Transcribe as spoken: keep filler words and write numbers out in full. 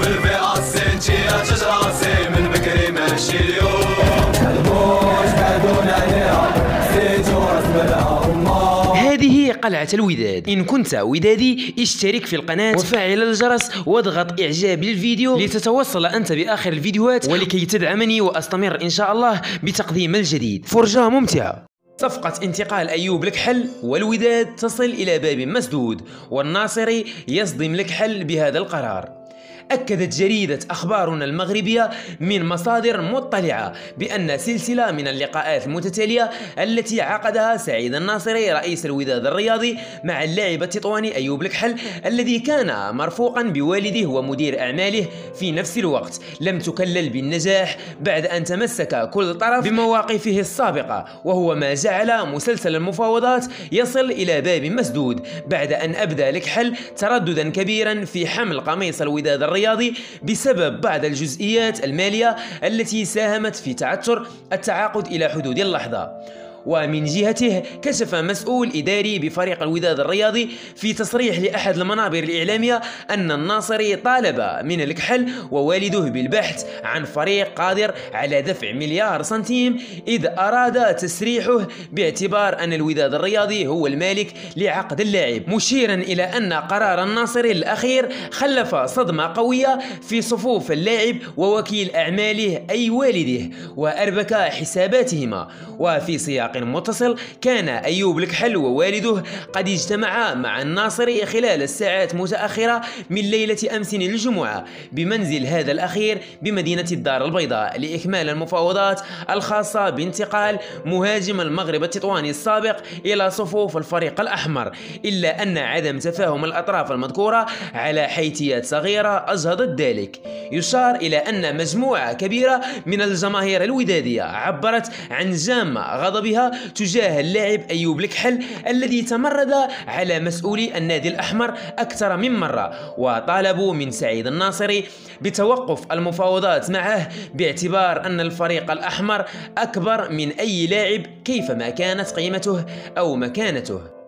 الفئة السنتية تجراسي من بكري ماشي اليوم. هذه قلعة الوداد. إن كنت ودادي اشترك في القناة وفعل الجرس واضغط إعجاب للفيديو لتتوصل أنت بآخر الفيديوهات ولكي تدعمني وأستمر إن شاء الله بتقديم الجديد. فرجة ممتعة. صفقة انتقال أيوب لكحل والوداد تصل إلى باب مسدود، والناصري يصدم لكحل بهذا القرار. أكدت جريدة أخبارنا المغربية من مصادر مطلعة بأن سلسلة من اللقاءات المتتالية التي عقدها سعيد الناصري رئيس الوداد الرياضي مع اللاعب التطواني أيوب لكحل الذي كان مرفوقا بوالده ومدير أعماله في نفس الوقت لم تكلل بالنجاح بعد أن تمسك كل طرف بمواقفه السابقة، وهو ما جعل مسلسل المفاوضات يصل إلى باب مسدود بعد أن أبدى لكحل ترددا كبيرا في حمل قميص الوداد الرياضي الرياضي بسبب بعض الجزئيات المالية التي ساهمت في تعثر التعاقد إلى حدود اللحظة. ومن جهته كشف مسؤول إداري بفريق الوداد الرياضي في تصريح لأحد المنابر الإعلامية أن الناصري طالب من الكحل ووالده بالبحث عن فريق قادر على دفع مليار سنتيم إذ أراد تسريحه باعتبار أن الوداد الرياضي هو المالك لعقد اللاعب، مشيرا إلى أن قرار الناصري الأخير خلف صدمة قوية في صفوف اللاعب ووكيل أعماله أي والده وأربك حساباتهما. وفي سياق متصل كان أيوب لكحل ووالده قد اجتمعا مع الناصري خلال الساعات متأخرة من ليلة أمس الجمعة بمنزل هذا الأخير بمدينة الدار البيضاء لإكمال المفاوضات الخاصة بانتقال مهاجم المغرب التطواني السابق إلى صفوف الفريق الأحمر، إلا أن عدم تفاهم الأطراف المذكورة على حيثيات صغيرة أجهضت ذلك. يشار إلى أن مجموعة كبيرة من الجماهير الودادية عبرت عن جام غضبها تجاه اللاعب أيوب لكحل الذي تمرد على مسؤولي النادي الأحمر أكثر من مرة، وطالبوا من سعيد الناصري بتوقف المفاوضات معه باعتبار أن الفريق الأحمر أكبر من أي لاعب كيفما كانت قيمته أو مكانته.